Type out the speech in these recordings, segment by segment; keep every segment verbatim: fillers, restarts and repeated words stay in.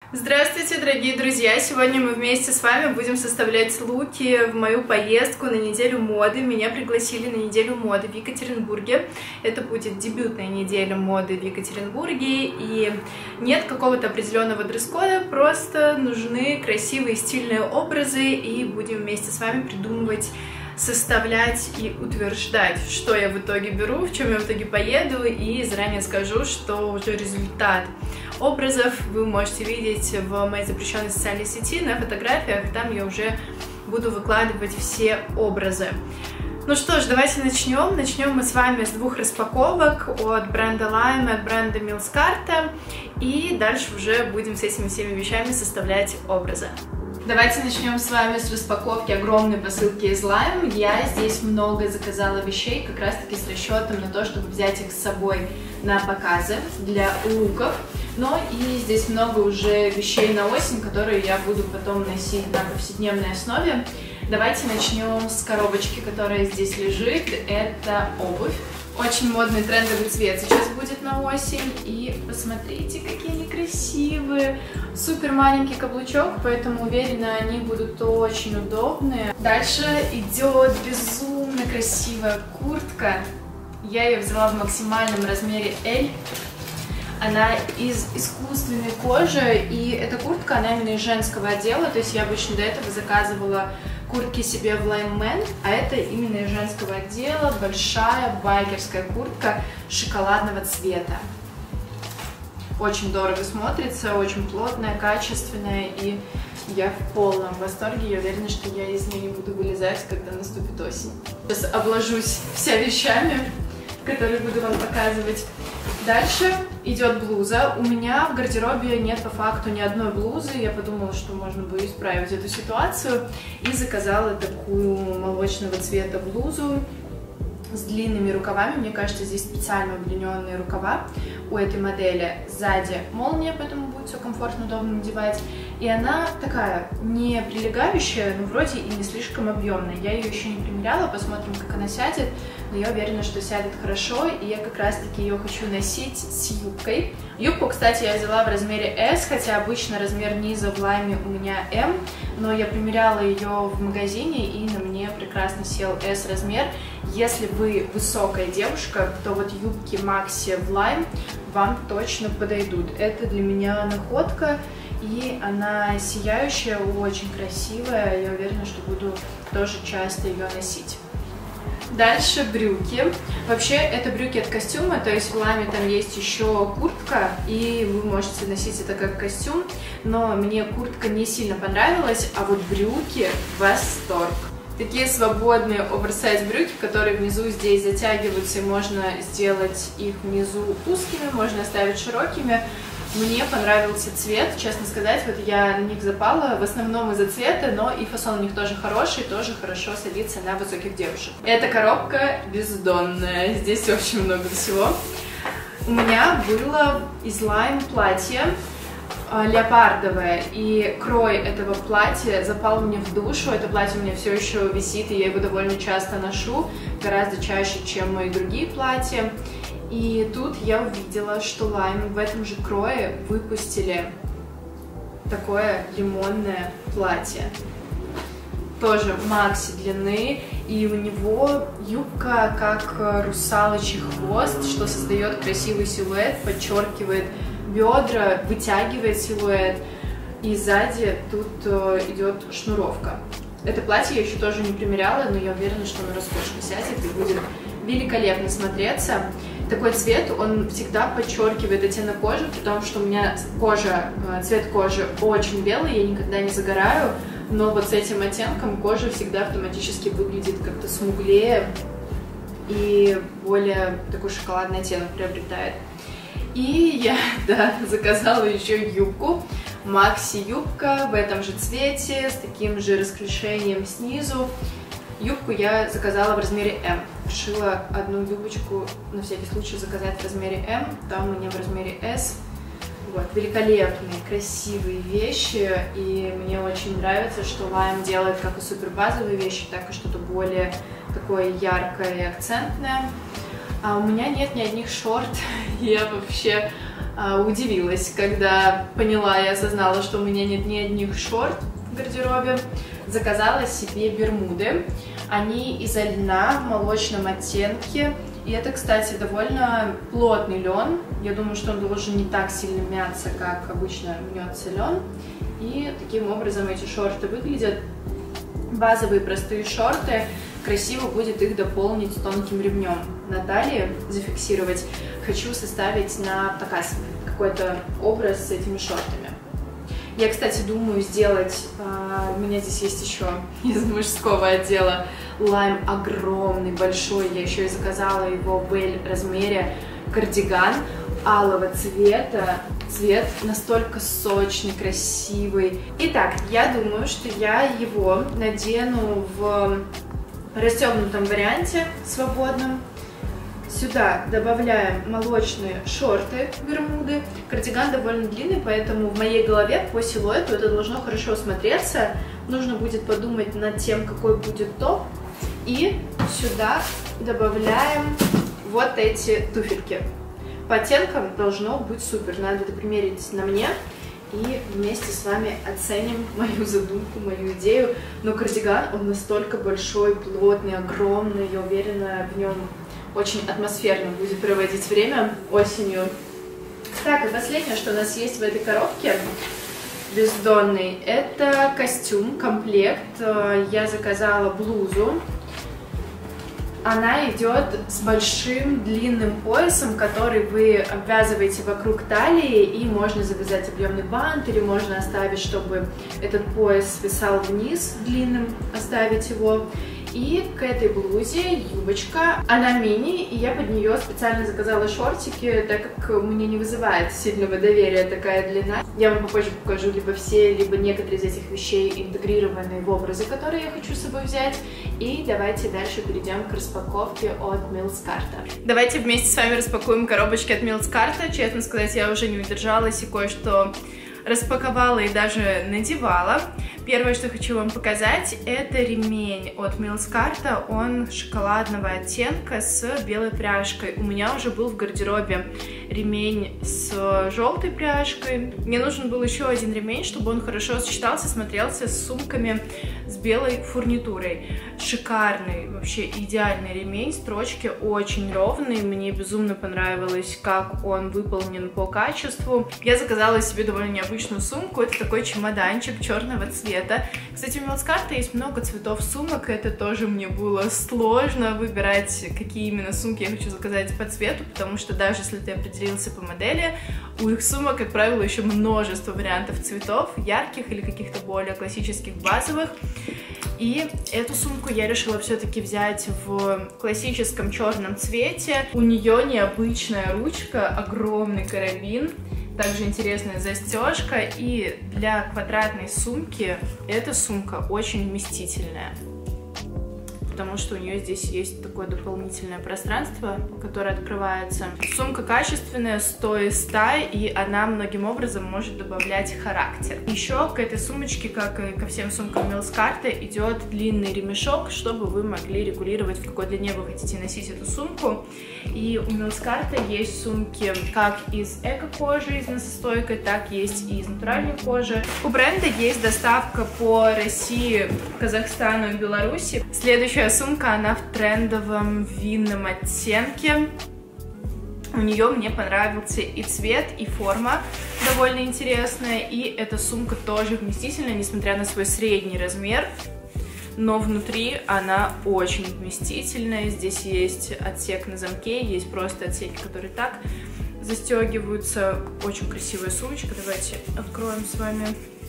Здравствуйте, дорогие друзья! Сегодня мы вместе с вами будем составлять луки в мою поездку на неделю моды. Меня пригласили на неделю моды в Екатеринбурге. Это будет дебютная неделя моды в Екатеринбурге. И нет какого-то определенного дресс-кода, просто нужны красивые стильные образы. И будем вместе с вами придумывать, составлять и утверждать, что я в итоге беру, в чем я в итоге поеду. И заранее скажу, что уже результат образов вы можете видеть в моей запрещенной социальной сети на фотографиях. Там я уже буду выкладывать все образы. Ну что ж, давайте начнем. Начнем мы с вами с двух распаковок от бренда Lime и от бренда Mils-Carta. И дальше уже будем с этими всеми вещами составлять образы. Давайте начнем с вами с распаковки огромной посылки из Lime. Я здесь много заказала вещей, как раз таки с расчетом на то, чтобы взять их с собой на показы для луков. Но и здесь много уже вещей на осень, которые я буду потом носить на повседневной основе. Давайте начнем с коробочки, которая здесь лежит. Это обувь. Очень модный трендовый цвет сейчас будет на осень. И посмотрите, какие они красивые. Супер маленький каблучок, поэтому уверена, они будут очень удобные. Дальше идет безумно красивая куртка. Я ее взяла в максимальном размере эль. Она из искусственной кожи, и эта куртка, она именно из женского отдела, то есть я обычно до этого заказывала куртки себе в Lime Men, а это именно из женского отдела, большая байкерская куртка шоколадного цвета. Очень дорого смотрится, очень плотная, качественная, и я в полном восторге. Я уверена, что я из нее не буду вылезать, когда наступит осень. Сейчас обложусь вся вещами, которые буду вам показывать. Дальше идет блуза. У меня в гардеробе нет по факту ни одной блузы. Я подумала, что можно бы исправить эту ситуацию. И заказала такую молочного цвета блузу с длинными рукавами. Мне кажется, здесь специально удлиненные рукава у этой модели. Сзади молния, поэтому будет все комфортно, удобно надевать. И она такая не прилегающая, но вроде и не слишком объемная. Я ее еще не примеряла, посмотрим, как она сядет. Но я уверена, что сядет хорошо, и я как раз-таки ее хочу носить с юбкой. Юбку, кстати, я взяла в размере эс, хотя обычно размер низа в Lime у меня эм, но я примеряла ее в магазине, и на мне прекрасно сел эс размер. Если вы высокая девушка, то вот юбки Maxi в Lime вам точно подойдут. Это для меня находка, и она сияющая, очень красивая. Я уверена, что буду тоже часто ее носить. Дальше брюки. Вообще, это брюки от костюма, то есть в Lime там есть еще куртка, и вы можете носить это как костюм, но мне куртка не сильно понравилась, а вот брюки — восторг. Такие свободные оверсайз брюки, которые внизу здесь затягиваются, и можно сделать их внизу узкими, можно оставить широкими. Мне понравился цвет, честно сказать, вот я на них запала в основном из-за цвета, но и фасон у них тоже хороший, тоже хорошо садится на высоких девушек. Эта коробка бездонная, здесь очень много всего. У меня было из Lime платье леопардовое, и крой этого платья запал мне в душу. Это платье у меня все еще висит, и я его довольно часто ношу, гораздо чаще, чем мои другие платья. И тут я увидела, что Lime в этом же крое выпустили такое лимонное платье. Тоже макси длины, и у него юбка как русалочий хвост, что создает красивый силуэт, подчеркивает бедра, вытягивает силуэт, и сзади тут идет шнуровка. Это платье я еще тоже не примеряла, но я уверена, что оно роскошно сядет и будет великолепно смотреться. Такой цвет, он всегда подчеркивает оттенок кожи, при том, что у меня кожа, цвет кожи очень белый, я никогда не загораю, но вот с этим оттенком кожа всегда автоматически выглядит как-то смуглее и более такой шоколадный оттенок приобретает. И я, да, заказала еще юбку, Maxi юбка в этом же цвете, с таким же расклешением снизу. Юбку я заказала в размере эм. Решила одну юбочку на всякий случай заказать в размере эм, там у меня в размере эс. Вот, великолепные, красивые вещи, и мне очень нравится, что Lime делает как и супер базовые вещи, так и что-то более такое яркое и акцентное. А у меня нет ни одних шорт, я вообще удивилась, когда поняла и осознала, что у меня нет ни одних шорт в гардеробе. Заказала себе бермуды. Они из льна в молочном оттенке. И это, кстати, довольно плотный лен. Я думаю, что он должен не так сильно мяться, как обычно мнется лен. И таким образом эти шорты выглядят. Базовые простые шорты. Красиво будет их дополнить тонким ремнем на талии, зафиксировать. Хочу составить на показ какой-то образ с этими шортами. Я, кстати, думаю сделать, а, у меня здесь есть еще из мужского отдела лайм огромный, большой, я еще и заказала его в L размере, кардиган алого цвета, цвет настолько сочный, красивый. Итак, я думаю, что я его надену в расстегнутом варианте, свободном. Сюда добавляем молочные шорты, бермуды. Кардиган довольно длинный, поэтому в моей голове по силуэту это должно хорошо смотреться. Нужно будет подумать над тем, какой будет топ. И сюда добавляем вот эти туфельки. По оттенкам должно быть супер. Надо это примерить на мне. И вместе с вами оценим мою задумку, мою идею. Но кардиган, он настолько большой, плотный, огромный. Я уверена, в нем очень атмосферно будет проводить время осенью. Так, и последнее, что у нас есть в этой коробке бездонной, это костюм, комплект. Я заказала блузу. Она идет с большим длинным поясом, который вы обвязываете вокруг талии, и можно завязать объемный бант, или можно оставить, чтобы этот пояс свисал вниз длинным, оставить его. И к этой блузе юбочка, она мини, и я под нее специально заказала шортики, так как мне не вызывает сильного доверия такая длина. Я вам попозже покажу либо все, либо некоторые из этих вещей интегрированные в образы, которые я хочу с собой взять. И давайте дальше перейдем к распаковке от Mills-Carta. Давайте вместе с вами распакуем коробочки от Mills-Carta. Честно сказать, я уже не удержалась и кое-что распаковала и даже надевала. Первое, что хочу вам показать, это ремень от Mills-Carta. Он шоколадного оттенка с белой пряжкой. У меня уже был в гардеробе ремень с желтой пряжкой. Мне нужен был еще один ремень, чтобы он хорошо сочетался, смотрелся с сумками с белой фурнитурой. Шикарный, вообще идеальный ремень. Строчки очень ровные. Мне безумно понравилось, как он выполнен по качеству. Я заказала себе довольно необычную сумку. Это такой чемоданчик черного цвета. Кстати, у Mills-Carta есть много цветов сумок, это тоже мне было сложно выбирать, какие именно сумки я хочу заказать по цвету, потому что даже если ты определился по модели, у их сумок, как правило, еще множество вариантов цветов, ярких или каких-то более классических, базовых. И эту сумку я решила все-таки взять в классическом черном цвете. У нее необычная ручка, огромный карабин. Также интересная застежка, и для квадратной сумки эта сумка очень вместительная, потому что у нее здесь есть такое дополнительное пространство, которое открывается. Сумка качественная, сто из ста, и она многим образом может добавлять характер. Еще к этой сумочке, как и ко всем сумкам Mills-Carta, идет длинный ремешок, чтобы вы могли регулировать, в какой длине вы хотите носить эту сумку. И у Mills-Carta есть сумки как из эко-кожи, из носостойкой, так есть и из натуральной кожи. У бренда есть доставка по России, Казахстану и Беларуси. Следующая сумка, она в трендовом винном оттенке. У нее мне понравился и цвет, и форма довольно интересная. И эта сумка тоже вместительная, несмотря на свой средний размер. Но внутри она очень вместительная. Здесь есть отсек на замке, есть просто отсеки, которые так застегиваются. Очень красивая сумочка. Давайте откроем с вами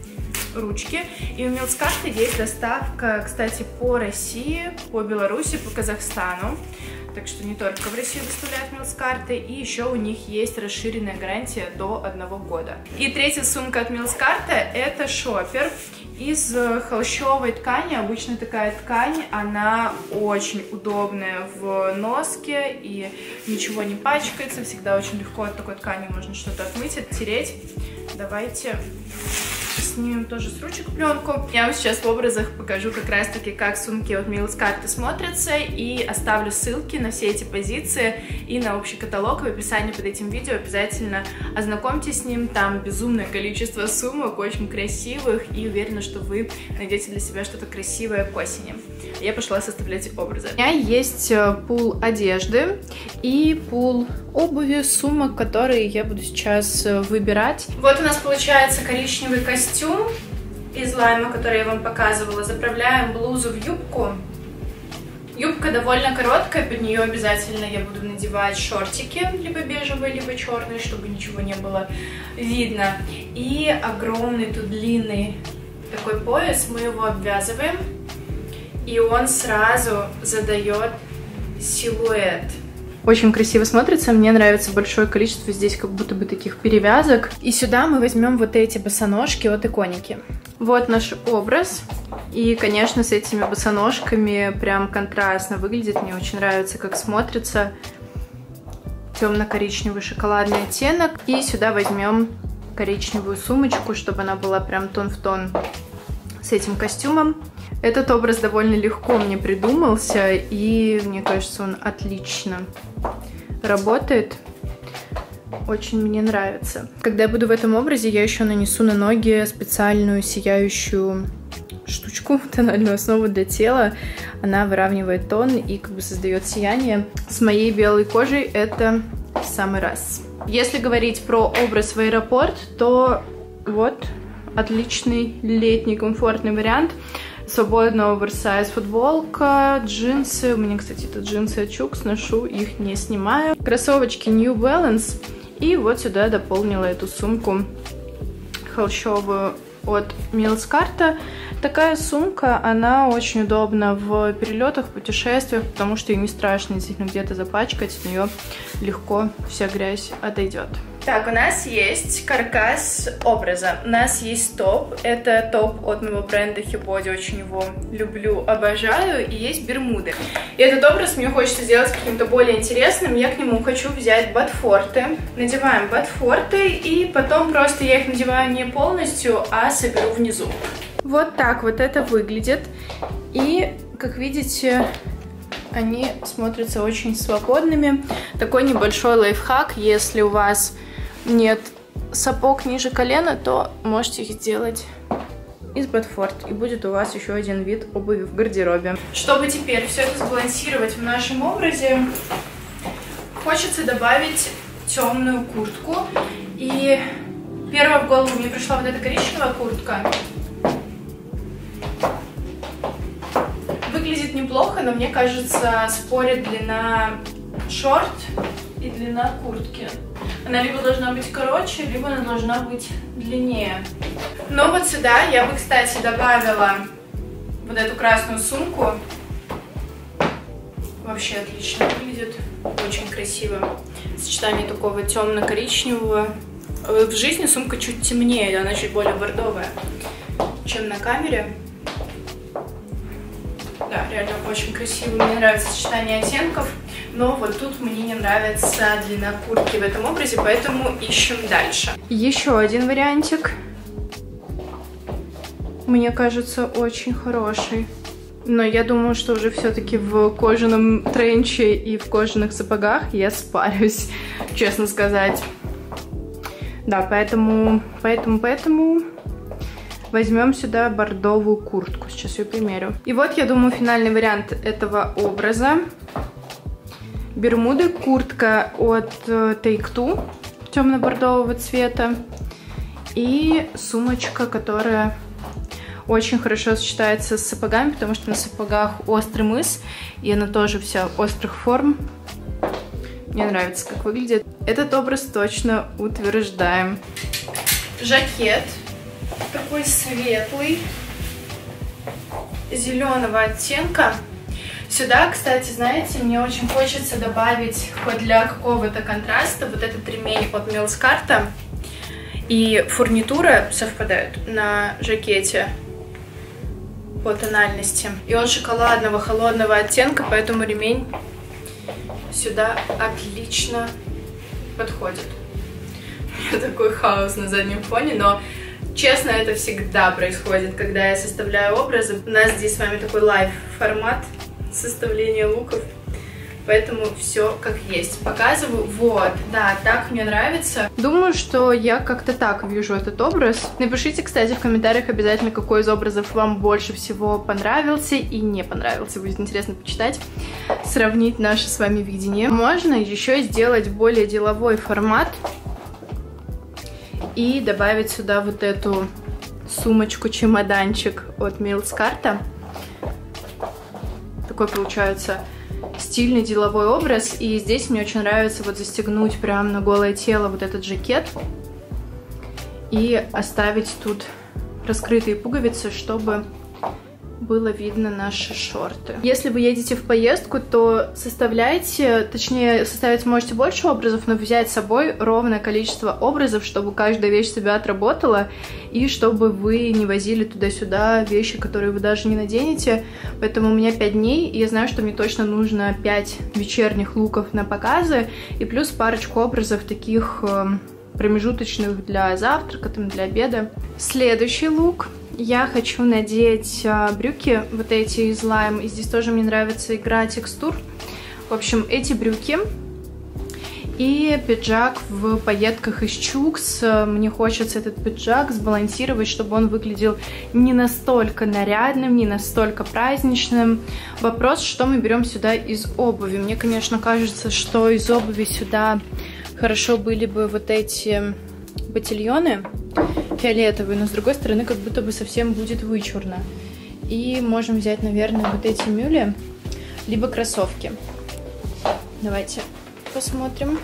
ручки. И у Mills-Carta есть доставка, кстати, по России, по Беларуси, по Казахстану. Так что не только в Россию доставляют Mills-Carta, и еще у них есть расширенная гарантия до одного года. И третья сумка от Mills-Carta — это шопер из холщовой ткани. Обычно такая ткань, она очень удобная в носке и ничего не пачкается. Всегда очень легко от такой ткани можно что-то отмыть, оттереть. Давайте снимем тоже с ручек пленку. Я вам сейчас в образах покажу как раз-таки, как сумки от Милскарта смотрятся, и оставлю ссылки на все эти позиции и на общий каталог в описании под этим видео. Обязательно ознакомьтесь с ним, там безумное количество сумок, очень красивых, и уверена, что вы найдете для себя что-то красивое к осени. Я пошла составлять образы. У меня есть пул одежды и пул обуви, сумок, которые я буду сейчас выбирать. Вот у нас получается коричневый костюм из лайма, который я вам показывала. Заправляем блузу в юбку. Юбка довольно короткая, под нее обязательно я буду надевать шортики, либо бежевые, либо черные, чтобы ничего не было видно. И огромный тут длинный такой пояс, мы его обвязываем, и он сразу задает силуэт. Очень красиво смотрится, мне нравится большое количество здесь как будто бы таких перевязок. И сюда мы возьмем вот эти босоножки от Иконики. Вот наш образ. И, конечно, с этими босоножками прям контрастно выглядит. Мне очень нравится, как смотрится. Темно-коричневый шоколадный оттенок. И сюда возьмем коричневую сумочку, чтобы она была прям тон в тон с этим костюмом. Этот образ довольно легко мне придумался, и мне кажется, он отлично работает. Очень мне нравится. Когда я буду в этом образе, я еще нанесу на ноги специальную сияющую штучку, тональную основу для тела. Она выравнивает тон и как бы создает сияние. С моей белой кожей это в самый раз. Если говорить про образ в аэропорт, то вот отличный летний комфортный вариант. Свободная оверсайз футболка, джинсы. У меня, кстати, это джинсы от Чукс, ношу их, не снимаю. Кроссовочки New Balance. И вот сюда дополнила эту сумку холщовую от Милскарта. Такая сумка, она очень удобна в перелетах, путешествиях, потому что ее не страшно действительно где-то запачкать, от нее легко вся грязь отойдет. Так, у нас есть каркас образа, у нас есть топ, это топ от моего бренда Hibody, очень его люблю, обожаю, и есть бермуды. И этот образ мне хочется сделать каким-то более интересным, я к нему хочу взять ботфорты, надеваем ботфорты, и потом просто я их надеваю не полностью, а соберу внизу. Вот так вот это выглядит, и, как видите, они смотрятся очень свободными. Такой небольшой лайфхак, если у вас нет сапог ниже колена, то можете их сделать из ботфорт, и будет у вас еще один вид обуви в гардеробе. Чтобы теперь все это сбалансировать в нашем образе, хочется добавить темную куртку. И первая в голову мне пришла вот эта коричневая куртка. Выглядит неплохо, но мне кажется, спорит длина шорт и длина куртки. Она либо должна быть короче, либо она должна быть длиннее. Но вот сюда я бы, кстати, добавила вот эту красную сумку. Вообще отлично выглядит, очень красиво. Сочетание такого темно-коричневого. В жизни сумка чуть темнее, она чуть более бордовая, чем на камере. Да, реально очень красиво. Мне нравится сочетание оттенков, но вот тут мне не нравится длина куртки в этом образе, поэтому ищем дальше. Еще один вариантик. Мне кажется, очень хороший. Но я думаю, что уже все-таки в кожаном тренче и в кожаных сапогах я спарюсь, честно сказать. Да, поэтому, поэтому, поэтому... возьмем сюда бордовую куртку. Сейчас ее примерю. И вот, я думаю, финальный вариант этого образа. Бермуды, куртка от Take Two темно-бордового цвета. И сумочка, которая очень хорошо сочетается с сапогами, потому что на сапогах острый мыс, и она тоже вся острых форм. Мне нравится, как выглядит. Этот образ точно утверждаем. Жакет. Такой светлый, зеленого оттенка. Сюда, кстати, знаете, мне очень хочется добавить хоть для какого-то контраста вот этот ремень от Милскарта. И фурнитура совпадает на жакете по тональности. И он шоколадного, холодного оттенка, поэтому ремень сюда отлично подходит. Такой хаос на заднем фоне, но Честно, это всегда происходит, когда я составляю образы. У нас здесь с вами такой лайв-формат составления луков. Поэтому все как есть. Показываю. Вот, да, так мне нравится. Думаю, что я как-то так вижу этот образ. Напишите, кстати, в комментариях обязательно, какой из образов вам больше всего понравился и не понравился. Будет интересно почитать, сравнить наше с вами видение. Можно еще сделать более деловой формат и добавить сюда вот эту сумочку-чемоданчик от Милскарта. Такой получается стильный деловой образ, и здесь мне очень нравится вот застегнуть прямо на голое тело вот этот жакет и оставить тут раскрытые пуговицы, чтобы было видно наши шорты. Если вы едете в поездку, то составляйте, точнее, составить можете больше образов, но взять с собой ровное количество образов, чтобы каждая вещь себя отработала, и чтобы вы не возили туда-сюда вещи, которые вы даже не наденете. Поэтому у меня пять дней, и я знаю, что мне точно нужно пять вечерних луков на показы, и плюс парочку образов таких промежуточных для завтрака, там, для обеда. Следующий лук. Я хочу надеть а, брюки, вот эти из лайм, и здесь тоже мне нравится игра текстур. В общем, эти брюки и пиджак в пайетках из чукс. Мне хочется этот пиджак сбалансировать, чтобы он выглядел не настолько нарядным, не настолько праздничным. Вопрос, что мы берем сюда из обуви. Мне, конечно, кажется, что из обуви сюда хорошо были бы вот эти ботильоны фиолетовые, но с другой стороны как будто бы совсем будет вычурно. И можем взять, наверное, вот эти мюли, либо кроссовки. Давайте посмотрим.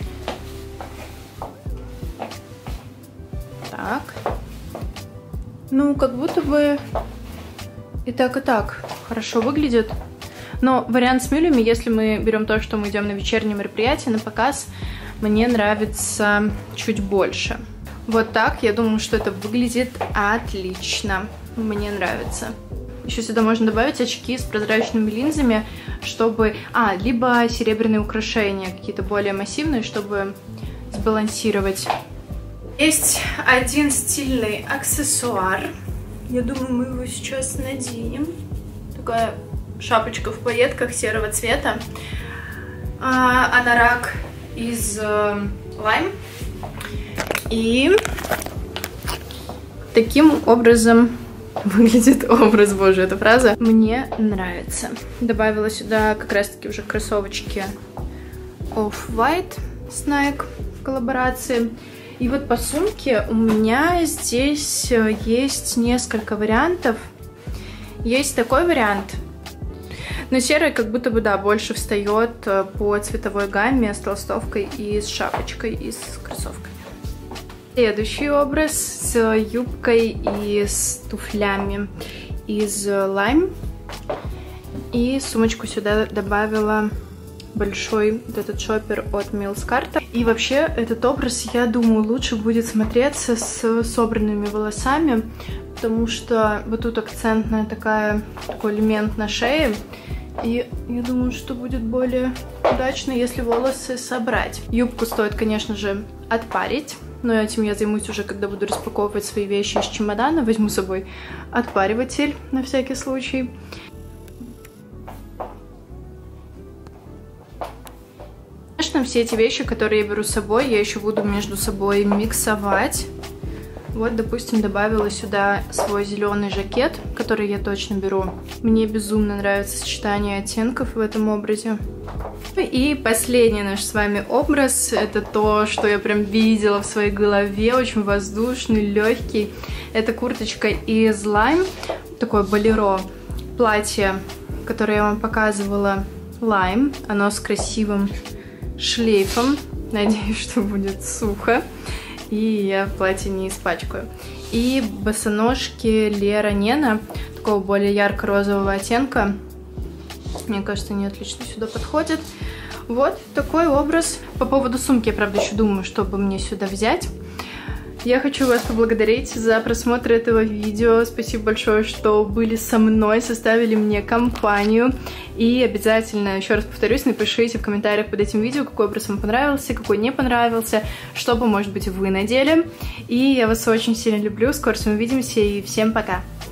Так. Ну, как будто бы и так, и так хорошо выглядит. Но вариант с мюлями, если мы берем то, что мы идем на вечернее мероприятие, на показ, мне нравится чуть больше. Вот так, я думаю, что это выглядит отлично. Мне нравится. Еще сюда можно добавить очки с прозрачными линзами, чтобы... А, либо серебряные украшения, какие-то более массивные, чтобы сбалансировать. Есть один стильный аксессуар. Я думаю, мы его сейчас наденем. Такая шапочка в пайетках серого цвета. А, анорак из э, лайм. И таким образом выглядит образ, боже, эта фраза. Мне нравится. Добавила сюда как раз-таки уже кроссовочки Off-White с Nike в коллаборации. И вот по сумке у меня здесь есть несколько вариантов. Есть такой вариант. Но серый как будто бы, да, больше встает по цветовой гамме с толстовкой и с шапочкой, и с кроссовками. Следующий образ с юбкой и с туфлями из лайм. И сумочку сюда добавила большой вот этот шопер от Милскарта. И вообще этот образ, я думаю, лучше будет смотреться с собранными волосами, потому что вот тут акцентная такая, такой элемент на шее. И я думаю, что будет более удачно, если волосы собрать. Юбку стоит, конечно же, отпарить. Но этим я займусь уже, когда буду распаковывать свои вещи из чемодана. Возьму с собой отпариватель на всякий случай. Конечно, все эти вещи, которые я беру с собой, я еще буду между собой миксовать. Вот, допустим, добавила сюда свой зеленый жакет, который я точно беру. Мне безумно нравится сочетание оттенков в этом образе. И последний наш с вами образ, это то, что я прям видела в своей голове, очень воздушный, легкий. Это курточка из лайм, такое болеро, платье, которое я вам показывала, лайм. Оно с красивым шлейфом, надеюсь, что будет сухо. И я платье не испачкаю. И босоножки Лера Нена, такого более ярко-розового оттенка. Мне кажется, они отлично сюда подходят. Вот такой образ. По поводу сумки, я, правда, еще думаю, чтобы мне сюда взять. Я хочу вас поблагодарить за просмотр этого видео. Спасибо большое, что были со мной, составили мне компанию. И обязательно, еще раз повторюсь, напишите в комментариях под этим видео, какой образ вам понравился, какой не понравился, что бы, может быть, вы надели. И я вас очень сильно люблю. Скоро с вами увидимся и всем пока!